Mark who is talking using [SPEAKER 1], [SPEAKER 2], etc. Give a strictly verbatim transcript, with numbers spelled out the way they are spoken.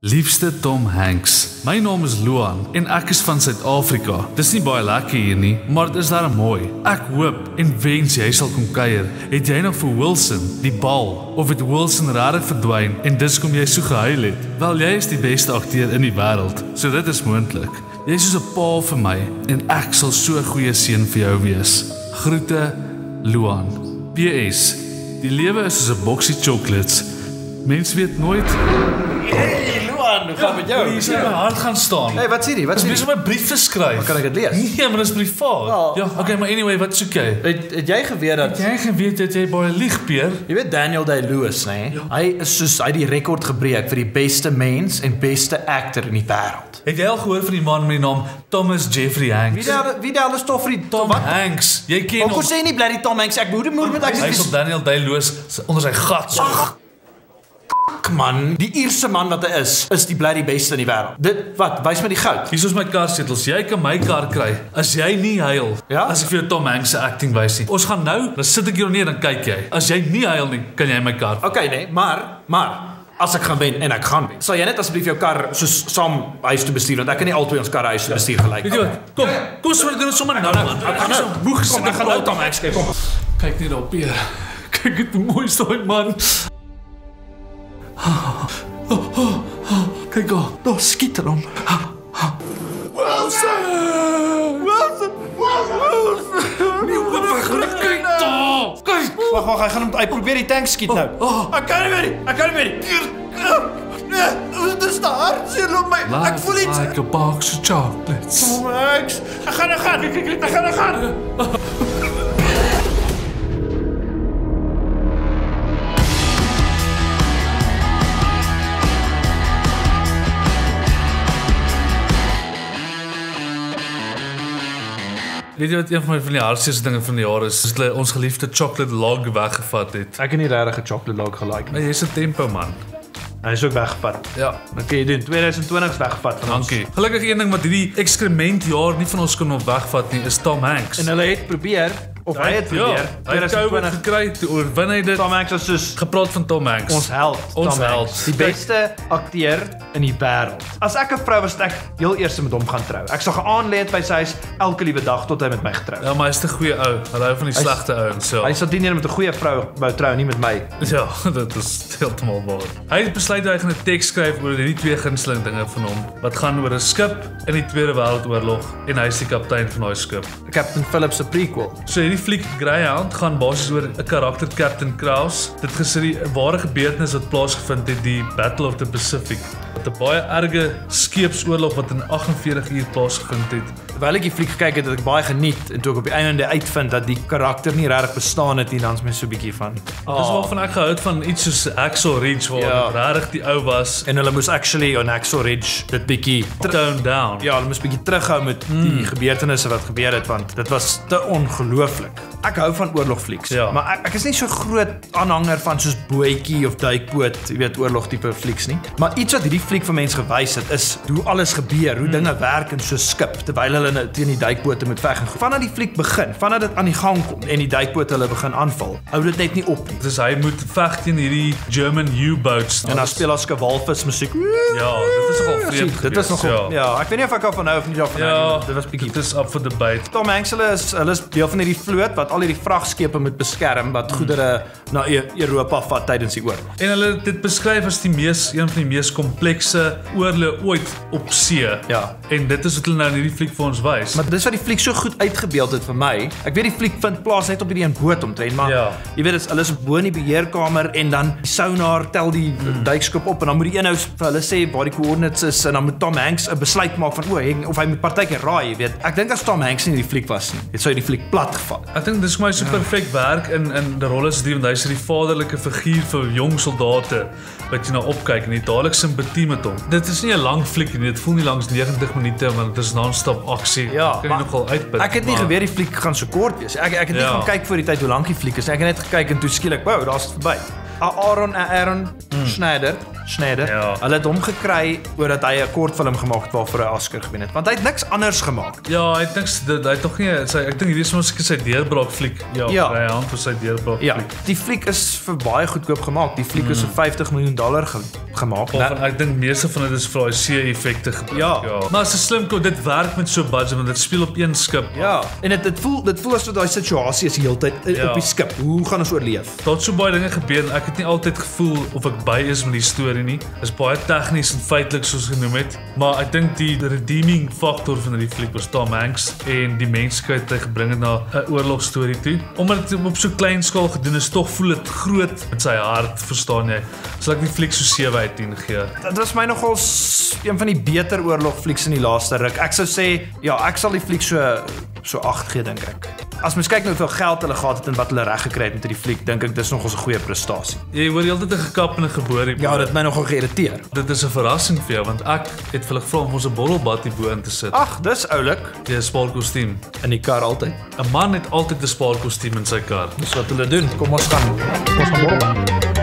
[SPEAKER 1] Liefste Tom Hanks, my naam is Luan en ek is van Suid-Afrika. Dis nie baie lekker hier nie, maar dit is daarom mooi. Ek hoop en wens jy sal kom kuier. Het jy nog vir Wilson, die bal, of het Wilson rarig verdwyn en dis kom jy so gehuil het? Wel, jy is die beste akteur in die wêreld, so dit is moontlik. Jy is soos 'n pa vir my en ek sal so 'n goeie seun vir jou wees. Groete, Luan. P S. Die lewe is soos 'n boksie chocolates. Mens weet nooit.
[SPEAKER 2] Hey, Luan, hoe gaan met jou?
[SPEAKER 1] Jy sê my hart gaan staan.
[SPEAKER 2] Hey, wat sê jy? Wat sê jy?
[SPEAKER 1] Dis om 'n brief te skryf.
[SPEAKER 2] Kan ek dit lees?
[SPEAKER 1] Nee, maar dis privaat.
[SPEAKER 2] Oh.
[SPEAKER 1] Ja, okay, maar anyway, wat soek jy?
[SPEAKER 2] Het, het jy geweet dat...
[SPEAKER 1] Het jy geweet dat jy baie lieg, Peer?
[SPEAKER 2] Jy weet Daniel Day-Lewis, nee? Ja. Hy is soos, hy die rekord gebreek vir die beste mens en beste actor in die wêreld.
[SPEAKER 1] Het jy al gehoor van die man met die naam Thomas Jeffrey Hanks?
[SPEAKER 2] Wie daar wie daar is toch vir die
[SPEAKER 1] Tom
[SPEAKER 2] wat?
[SPEAKER 1] Hanks. Jy ken
[SPEAKER 2] Hoe
[SPEAKER 1] hom.
[SPEAKER 2] sê nie bly die Tom Hanks? Ek moeder moeder met ek.
[SPEAKER 1] Hy is op Daniel Day-Lewis onder sy gat.
[SPEAKER 2] Ag, man, die Ierse man wat hy is, is die bly die beste in die wêreld. Dit wat, wys my die goud.
[SPEAKER 1] Hier is my karsetels. Jy kan my kar kry as jy nie huil.
[SPEAKER 2] Ja?
[SPEAKER 1] As ek vir jou Tom Hanks se acting wys nie. Ons gaan nou, dan sit ek hier neer en kyk jy. As jy nie huil nie, kan jy my kar.
[SPEAKER 2] Okay, nee, maar maar as ek gaan wen en ek gaan wen. Sal jy net asseblief jou kar soos saam huis toe bestuur want ek kan nie albei ons karre huis toe bestuur gelyk.
[SPEAKER 1] Weet jy wat? Kom, kom sommer doen dit sommer nou man. Ek gaan so boeg sit.
[SPEAKER 2] Ek gaan nou Tom Hanks kyk. Kom.
[SPEAKER 1] Kyk net op hier. Kyk dit mooi stooi man. Kyk gou, daar skiet hom. Wilson! Wilson! Wilson! Nee, wat kyk daar. Kyk.
[SPEAKER 2] Wag, wag, hy gaan hom hy probeer die tank skiet nou. Ek kan nie meer nie. Ek kan nie meer nie. Nee, dit is te hartseer op my. Ek voel iets.
[SPEAKER 1] Like a box of chocolates.
[SPEAKER 2] Tom Hanks. Ek gaan nou gaan. Ek gaan nou gaan.
[SPEAKER 1] Weet jy wat een van my van die hartseerste dinge van die jaar is? Is hulle ons geliefde chocolate log weggevat het.
[SPEAKER 2] Ek het nie regtig 'n chocolate log gelike
[SPEAKER 1] Maar jy's 'n tempo man.
[SPEAKER 2] Hy is ook weggevat.
[SPEAKER 1] Ja,
[SPEAKER 2] Wat kan jy doen? twintig twintig is weggevat van ons.
[SPEAKER 1] dankie. Gelukkig een ding wat hierdie ekskrement jaar nie van ons kon op wegvat nie, is Tom Hanks.
[SPEAKER 2] En hulle het probeer of hy het probeer.
[SPEAKER 1] Ja, hy het COVID gekry, toe oorwin hy dit.
[SPEAKER 2] Tom Hanks is soos
[SPEAKER 1] Gepraat van Tom Hanks.
[SPEAKER 2] ons held.
[SPEAKER 1] Ons
[SPEAKER 2] Tom
[SPEAKER 1] held.
[SPEAKER 2] Hanks. Die beste akteur in die wêreld. As ek 'n vrou was, ek heel eers met hom gaan trou. Ek sal gaan lê by sy huis elke liewe dag tot hy met my getrou.
[SPEAKER 1] Ja, maar hy's 'n goeie ou. Hy hou van die slegte ouens, so.
[SPEAKER 2] Hy sal dien met 'n goeie vrou wou trou, nie met my.
[SPEAKER 1] Ja, dit is heeltemal waar. Hy het besluit hy gaan 'n teks skryf oor hierdie twee gunsteling dinge van hom wat gaan oor 'n skip in die Tweede Wêreldoorlog en hy is die kaptein van daai skip.
[SPEAKER 2] Captain Phillips se prequel.
[SPEAKER 1] So hierdie fliek Greyhound gaan basies oor 'n karakter Captain Kraus. Dit gesê die ware gebeurtenis wat plaasgevind het, die Battle of the Pacific. Wat 'n baie erge skeepsoorlog wat in agt en veertig uur plaasgevind het.
[SPEAKER 2] Terwyl ek die fliek gekyk het, het ek baie geniet en toe ek op die einde uitvind dat die karakter nie regtig bestaan het nie, dan is my so 'n bietjie van.
[SPEAKER 1] Oh. Dis waarvan ek gehou het van iets soos Axel Ridge waar
[SPEAKER 2] Ja.
[SPEAKER 1] ja. regtig die ou was
[SPEAKER 2] En hulle moes actually on Axel Ridge dit bietjie
[SPEAKER 1] tone down.
[SPEAKER 2] Ja, hulle moes bietjie terughou met mm. die gebeurtenisse wat gebeur het want dit was te ongelooflik. Ek hou van oorlogflieks,
[SPEAKER 1] Ja.
[SPEAKER 2] maar ek, ek is nie so groot aanhanger van soos bootjie of duikboot, jy weet oorlog tipe flieks nie. Maar iets wat hierdie fliek vir mense gewys het is hoe alles gebeur, hoe mm. dinge werk in so 'n skip terwyl hulle teen die duikbote moet veg. Vanaf die fliek begin, vanaf dit aan die gang kom en die duikbote hulle begin aanval, hou dit net nie op nie.
[SPEAKER 1] Dus hy moet veg teen hierdie German U-boats.
[SPEAKER 2] En dan speel as 'n walvis musiek.
[SPEAKER 1] Ja, dit is nogal vreemd.
[SPEAKER 2] Sien, dit was
[SPEAKER 1] geweest,
[SPEAKER 2] nogal ja. ja, ek weet nie of ek daarvan hou of nie daarvan hou
[SPEAKER 1] Ja,
[SPEAKER 2] nie, maar dit was bietjie.
[SPEAKER 1] Dit is up for debate.
[SPEAKER 2] Tom Hanks hulle is hulle is deel van hierdie vloot wat al hierdie vragskepe moet beskerm wat goedere na e Europa vat tydens die oorlog.
[SPEAKER 1] En hulle het dit beskryf as die mees een van die mees komplekse oorloë ooit op see.
[SPEAKER 2] Ja.
[SPEAKER 1] En dit is wat hulle nou in hierdie fliek vir ons wys.
[SPEAKER 2] Maar dis wat die fliek so goed uitgebeeld het vir my. Ek weet die fliek vind plaas net op hierdie een boot omtrent, maar
[SPEAKER 1] Ja.
[SPEAKER 2] jy weet dis hulle is bo in die beheerkamer en dan die sonar tel die mm. duikskip op en dan moet die een nou vir hulle sê waar die coordinates is en dan moet Tom Hanks 'n besluit maak van o, hy, of hy moet partykeer raai, jy weet. Ek dink as Tom Hanks nie in die fliek was nie, het sou die fliek plat geval.
[SPEAKER 1] Ek dink dis vir my so perfek werk in in die rolle as die want hy's die vaderlike figuur vir jong soldate wat jy nou opkyk en jy dadelik simpatie met hom. Dit is nie 'n lang fliek nie, dit voel nie langs negentig minute want dit is non-stop aksie.
[SPEAKER 2] Ja,
[SPEAKER 1] kan jy
[SPEAKER 2] maar
[SPEAKER 1] nogal uitput.
[SPEAKER 2] Ek het nie
[SPEAKER 1] maar,
[SPEAKER 2] geweet die fliek gaan so kort wees. Ek ek het net
[SPEAKER 1] Ja.
[SPEAKER 2] gaan kyk voor die tyd hoe lank die fliek is. Ek het net gekyk en toe skielik, wow, daar's dit verby. Aaron Aaron mm. Schneider, Schneider.
[SPEAKER 1] Ja.
[SPEAKER 2] Hulle het hom gekry oordat hy 'n kortfilm gemaak het waarvoor hy 'n Oscar gewen het. Want hy het niks anders gemaak.
[SPEAKER 1] Ja, hy het niks dit hy het tog nie sy ek dink hierdie is mos sy deurbraak fliek. Ja,
[SPEAKER 2] Ja.
[SPEAKER 1] hy hand vir sy deurbraak
[SPEAKER 2] Ja,
[SPEAKER 1] fliek.
[SPEAKER 2] die fliek is vir baie goedkoop gemaak. Die fliek mm. is vir vyftig miljoen dollar ge gemaak.
[SPEAKER 1] Waarvan ek dink meeste van dit is vir daai see-effekte gebruik.
[SPEAKER 2] Ja.
[SPEAKER 1] ja. Maar as 'n slim kop, dit werk met so 'n budget want dit speel op een skip.
[SPEAKER 2] Ja, en dit dit voel dit voel asof daai situasie is die hele tyd
[SPEAKER 1] Ja.
[SPEAKER 2] op die skip. Hoe gaan ons oorleef?
[SPEAKER 1] Daar het so baie dinge gebeur en ek het nie altyd gevoel of ek by is met die storie nie. Dit is baie tegnies en feitelik soos genoem het, maar ek dink die redeeming faktor van die fliek was Tom Hanks en die menslikheid wat hy gebring het na 'n oorlogstorie toe. Omdat dit op so klein skaal gedoen is, tog voel dit groot met sy hart, verstaan jy? Sal ek die fliek so sewe uit tien gee.
[SPEAKER 2] Dit was my nogal s- een van die beter oorlogflieks in die laaste ruk. Ek sou sê, ja, ek sal die fliek so so agt gee dink ek. As mens kyk nou hoeveel geld hulle gehad het en wat hulle reg gekry het met hierdie fliek, dink ek dis nogals 'n goeie prestasie.
[SPEAKER 1] Jy hoor heeltyd 'n gekap en 'n geboor hier.
[SPEAKER 2] Ja, dit het my nogal geïrriteer.
[SPEAKER 1] Dit is 'n verrassing vir jou want ek het vir hulle gevra om ons 'n bottelbad hier bo in te sit.
[SPEAKER 2] Ag, dis oulik.
[SPEAKER 1] Die spaarkostuum.
[SPEAKER 2] In die kar altyd.
[SPEAKER 1] 'n Man het altyd 'n spaarkostuum in sy kar.
[SPEAKER 2] Dis wat hulle doen. Kom ons gaan. Kom ons gaan borrel.